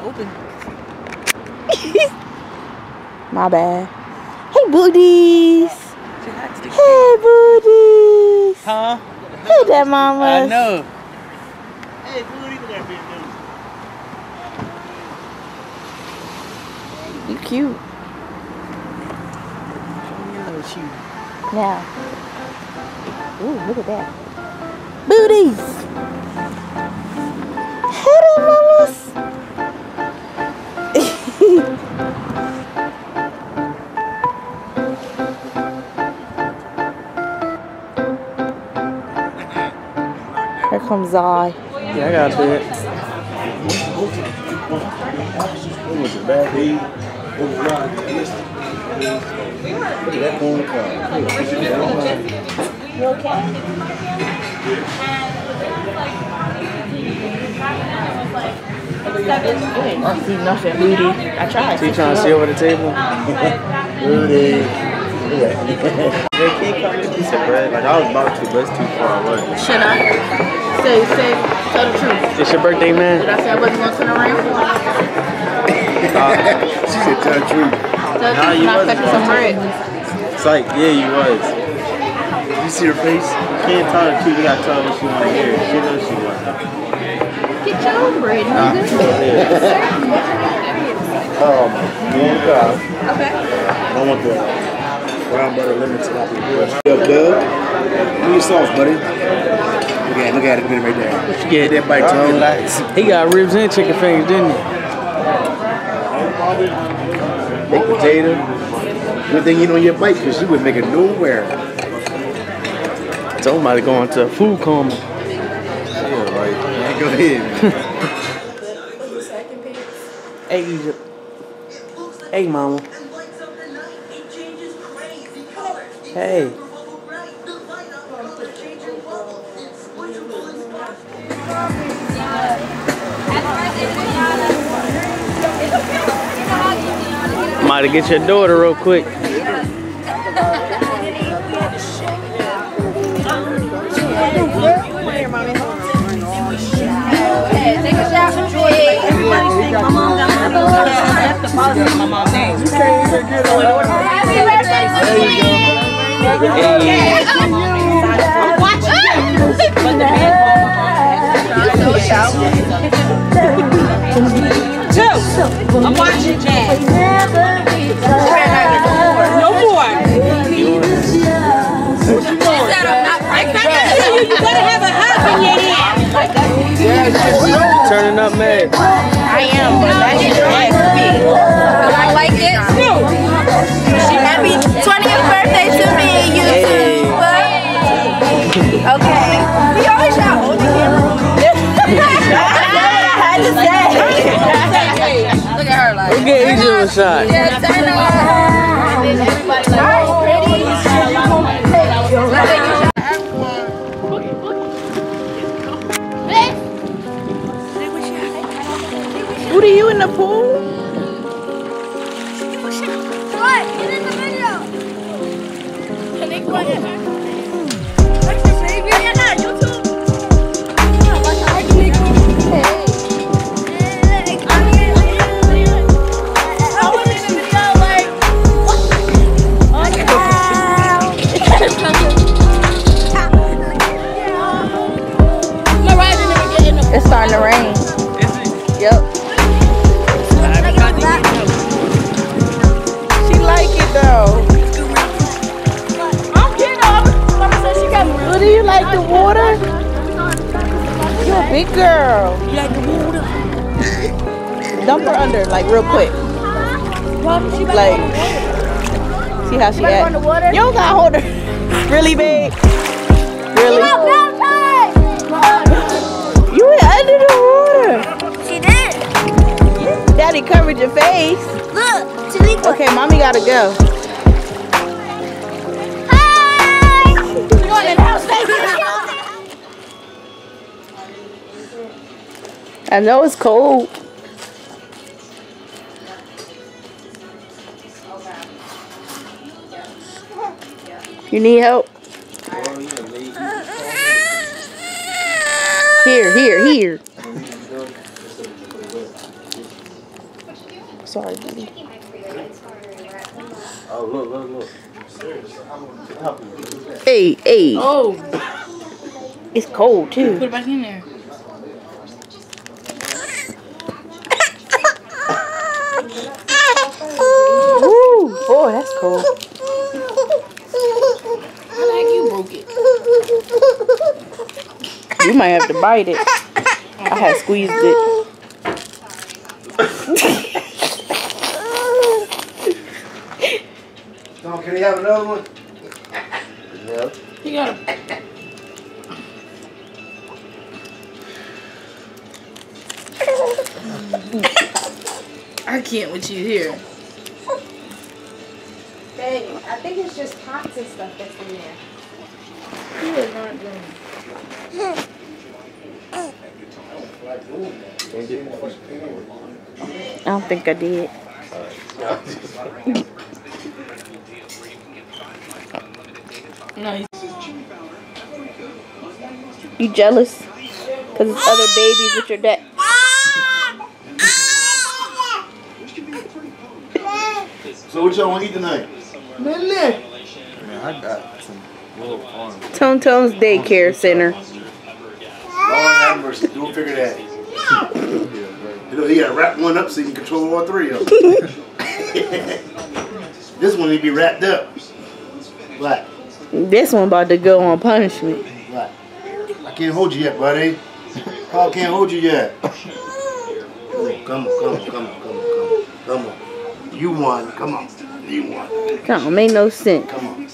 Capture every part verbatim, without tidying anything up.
open. My bad. Hey, booties. Hey, booties. Huh? Hey, that mama. I know. Hey, booty, look at me. You cute. Now. Ooh, look at that. Booties. Hey, that mamas. Here comes I. Yeah, I got to do it. What was it, bad day? Look at that phone call. You okay? I don't see nothing, Booty. I tried. So you trying to sit over the table? Booty. They can't come with a piece of bread. Like I was about to, but it's too far away. Should I? Say, say, tell the truth. It's your birthday, man. Did I say I wasn't going to turn around? Uh, she said tell the truth. Tell the Nah, truth, you and I wasn't expected some bread. It's like, yeah, you was. Did you see her face? You can't tell the truth. You gotta tell her what she want to hear. She knows she wants. Get your own bread, nigga. Um, yeah. Okay. I don't want the brown butter lemon sloppy. Up, Doug. Give me your sauce, buddy. Look at it, look at it, look at it right there. You get that bite, Tone. He got ribs and chicken fingers, didn't he? Baked potato. Good thing you know your bite, because you would make it nowhere. Somebody going to a food coma. Yeah, right. Yeah, go ahead. Hey, Egypt. Hey, mama. Hey. Might have get your daughter real quick. Take a shot for Joy. Everybody sing my mom down the road. That's the policy of my mom's name. You can't even get it. Happy birthday to me. I'm watching you. But the man called Two. I'm watching Jazz. No more. She said I'm not pregnant. You better have a husband in your hand. Turning up, man. I am, but that shit has to be. I like it too. Happy twentieth birthday to me, YouTube. Okay. We always shout hold the camera. I had to say. Look at her like. We'll get each of a shot. Yeah, turn up. And then everybody like, oh, pretty. Let's take a shot. What are you in the pool? What? Get in the video. Can they go in there? What's the baby? Yeah, not YouTube. I was in the video like, what? It's starting to rain. Yep. She like it though. I'm kidding. Mama said she got me. What do you like the water? You're a big girl. You like the water? Dump her under like real quick. Like, see how she at? You don't gotta hold her. Really big. Really? You went under the water. She did. Daddy covered your face. Look, she leaked. Okay, mommy gotta go. Hi. You going in the house, baby? I know it's cold. You need help? Here, here, here. sorry, buddy. Oh, look, look, look. Hey, hey. Oh. It's cold, too. Put it back in there. Ooh, boy, that's cool. How the heck you broke it? You might have to bite it. I had squeezed it. Tom, can he have another one? Yeah. You got it. I can't with you here. Dang, I think it's just pots and stuff that's in there. You are not doing I don't think I did. No, he's You jealous? Because it's other babies with your dad. So what y'all want to eat tonight? Man, I got some little arms. Tone Tone's daycare center. Lord have mercy. We'll figure that. You know, he got to wrap one up so you can control all three of them. This one need to be wrapped up. What? This one about to go on punishment. What? I can't hold you yet, buddy. Paul can't hold you yet. Come on, come on, come on, come on, come on, come on. You won. Come on. You won. That don't make no sense. Come on.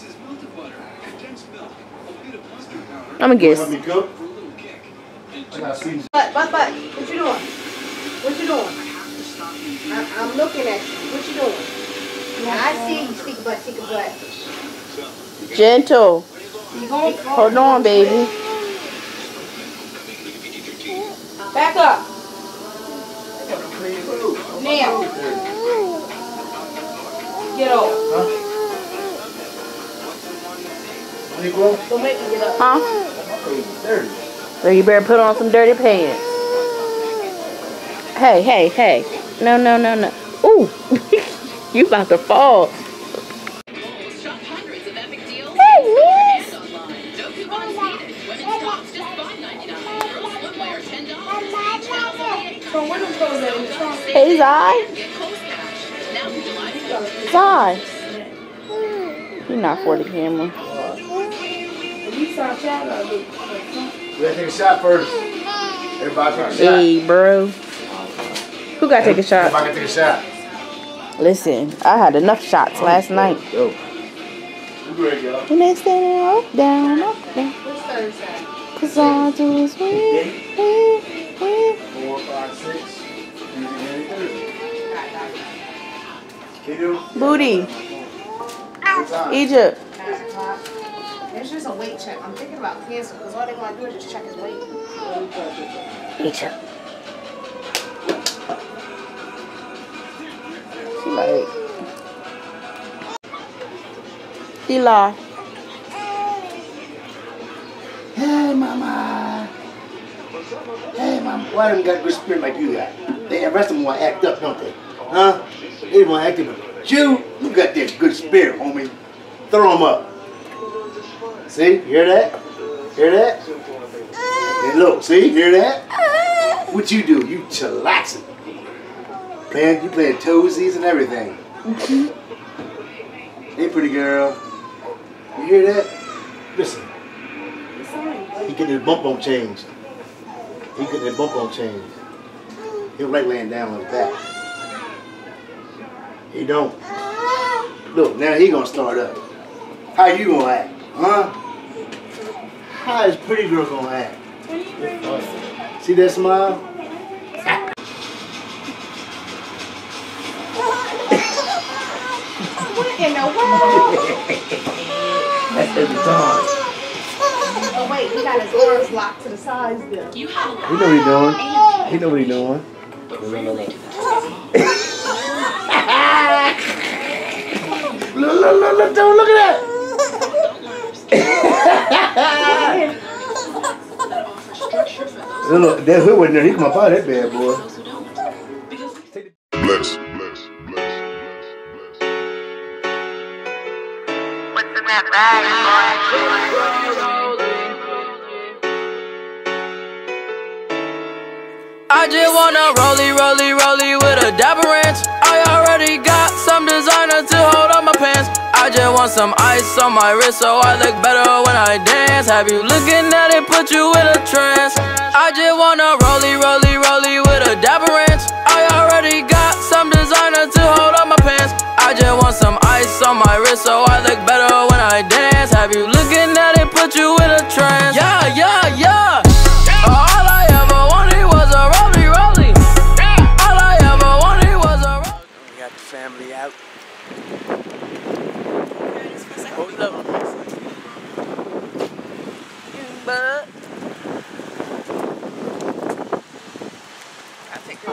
I'm gonna guess. Want me to cook? I got seasons. But, but, but, what you doing? What you doing? I, I'm looking at you. What you doing? I see you, stick butt, stick butt. Gentle. Hold on, baby. Back up. Now. Get off. Huh? Negro? Don't make me get up. Huh? Dirty. So you better put on some dirty pants. Hey, hey, hey. No, no, no, no. Ooh. You about to fall. Hey, miss. Hey, Zai. Zai. You're not for the camera. We gotta take a shot first. Everybody take a shot. Hey, bro. Who got to take a shot? Everybody gotta take a shot. Listen, I had enough shots last night. Go. You great, y'all. And then standing up, down, up, down. What's Thursday? Cause all I do is win, win, win. Four, five, six. Tuesday, Wednesday, Thursday. Kato? Booty, What time? Egypt. There's just a weight check. I'm thinking about cancer because all they're going to do is just check his weight. Egypt. She like, she lie. Hey, mama. Hey, mama. Why them got good spirit like you got? They the rest of them want to act up, don't they? Huh? They want to act up. But you, you got that good spirit, homie. Throw them up. See? Hear that? Hear that? Hey, look. See? Hear that? What you do? You chillaxing. Playing, you playing toesies and everything. Hey, pretty girl. You hear that? Listen. He getting his bump on changed. He getting his bump on changed. He don't like laying down on his back. He don't. Look, now he gonna start up. How you gonna act? Huh? How is pretty girl gonna act? See that smile? What in the world? That's every time. Oh, wait, he got his arms locked to the sides there. He know what he doing. He know what he doing. Look, look, look, look, don't look at that. Look, look, that hood wasn't there. He come up out of that bad boy. Bless, bless. that bag, I just wanna rollie, rollie, rollie with a dapper ranch. I already got some designer to hold on my pants. I just want some ice on my wrist so I look better when I dance. Have you looking at it, put you in a trance. I just wanna rollie, rollie, rollie with a dapper ranch. I already got some designer to hold on my pants. I just want some ice on my wrist so I look better when I dance. Have you looking at it, put you in a trance. Yeah, yeah, yeah. All I ever wanted was a rollie, rollie. All I ever wanted was a rollie. We got the family out. Hold up. But I think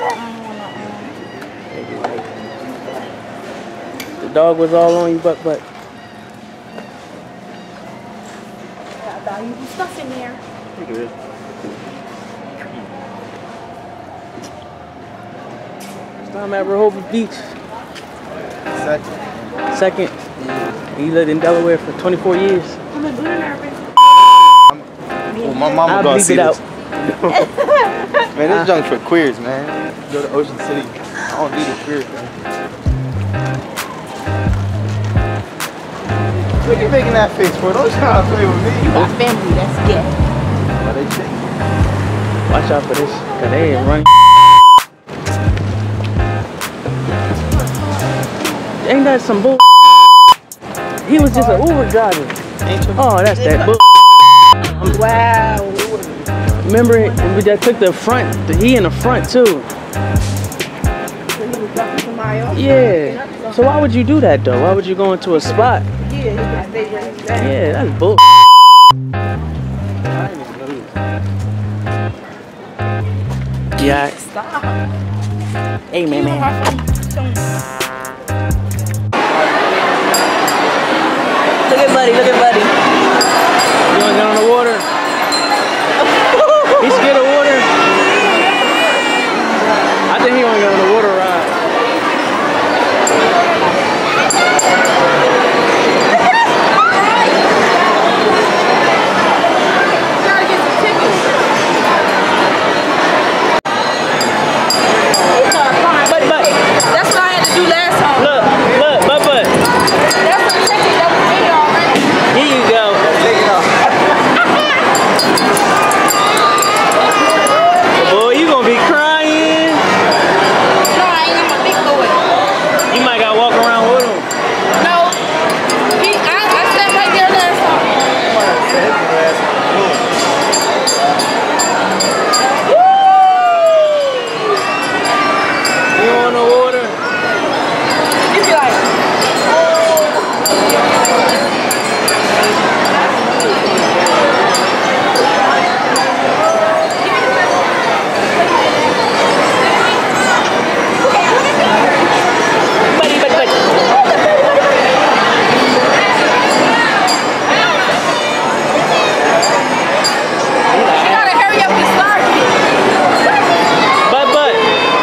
the dog was all on you, but but. Got valuable stuff in there. Look at this. I'm at Rehoboth Beach. Second. Second. He lived in Delaware for twenty-four years. I'm a blue nervous. Oh, my mama I'll gonna bleep see it out. this. Man, this junk for queers, man. Go to Ocean City. I don't need a queer, man. What are you making that face for? Don't try to play with me. You got family, that's gay. Why they think? Watch out for this, cause they ain't running. Ain't that some bull? He was just an Uber driver. Oh, that's that bull. Wow. Remember it? We just took the front. The, he in the front too. Yeah. So why would you do that though? Why would you go into a spot? Yeah, that's bull. Yeah. Stop. Hey, man, man. Look at Buddy, look at Buddy. You wanna get on the water? He's scared of water? I think he wanna get on the water ride. Gotta get some tickets. But, but, That's what I had to do last time. look, look, but, but. That's the ticket that was in already. Here you go. Take it off. Boy, you gonna be crying. No, I ain't in my big boy. You might gotta walk around with him. No. He, I, I sat right there last time. You on the water? You be like, Buddy, buddy, buddy. you gotta hurry up and start. But, but.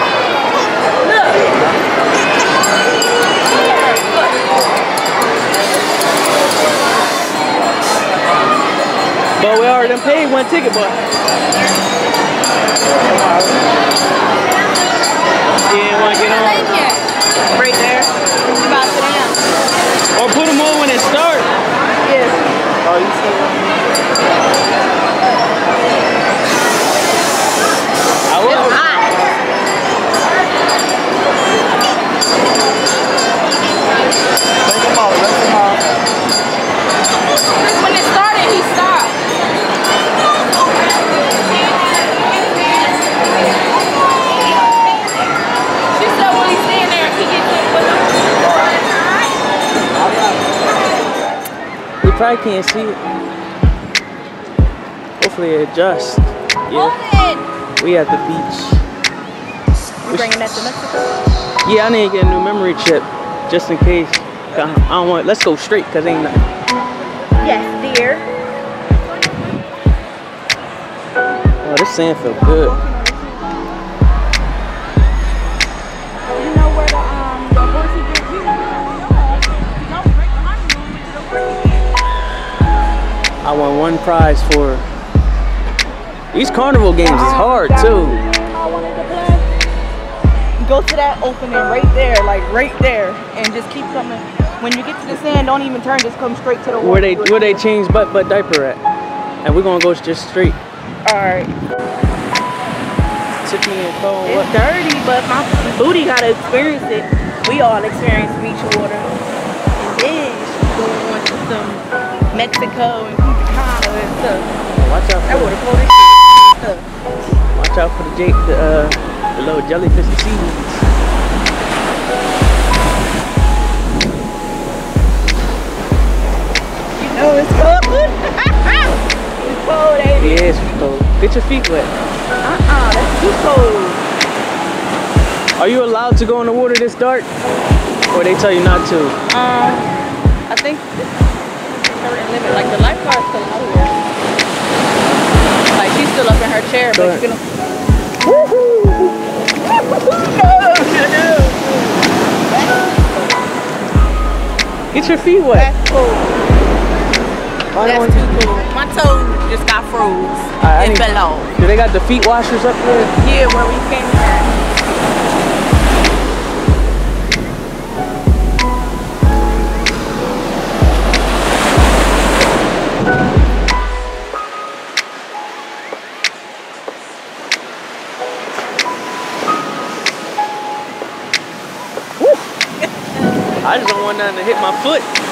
But we already done paid one ticket, but. You didn't want to get on? Right there. You about to sit down. Or put them on when it starts. Yes. Oh, you still got me? I will. It's hot. Take them out. Let them out. When it started, he stopped. She said when he's staying there, he gets in with him. We probably can't see it. Hopefully it adjusts. Yeah. We at the beach. You bringing that to Mexico? Yeah, I need to get a new memory chip just in case. I don't want. Let's go straight because ain't nothing. Yes, dear. Oh, this sand feel good. You know where the um the horsey bridge is? You know, right behind you, we went to the horsey I won one prize for these carnival games. Is hard too. Go to that opening right there, like right there, and just keep coming. When you get to the sand, don't even turn. Just come straight to the water. Where they where they change butt butt diaper at, and we're gonna go just straight. All right. Tiffany and Cole. It's dirty, but my booty gotta experience it. We all experience beach water. And then she's going to some Mexico and Punta Cana and stuff. Watch out for That the, water cold as stuff. watch out for the Jake, the, uh, the little jellyfish and seaweeds. You know it's cold. It's cold, ain't it? Yeah, it's cold. Get your feet wet. Uh-uh, that's too cold. Are you allowed to go in the water this dark? Or they tell you not to? Um, I think it's a certain limit. Like the lifeguard's still out here. Like she's still up in her chair, Go but you ahead. can. Get your feet wet. That's cool. Why That's don't too you- cool. My toe just got froze. I It need- fell off. Do they got the feet washers up there? Yeah, where we came from. I just don't want nothing to hit my foot.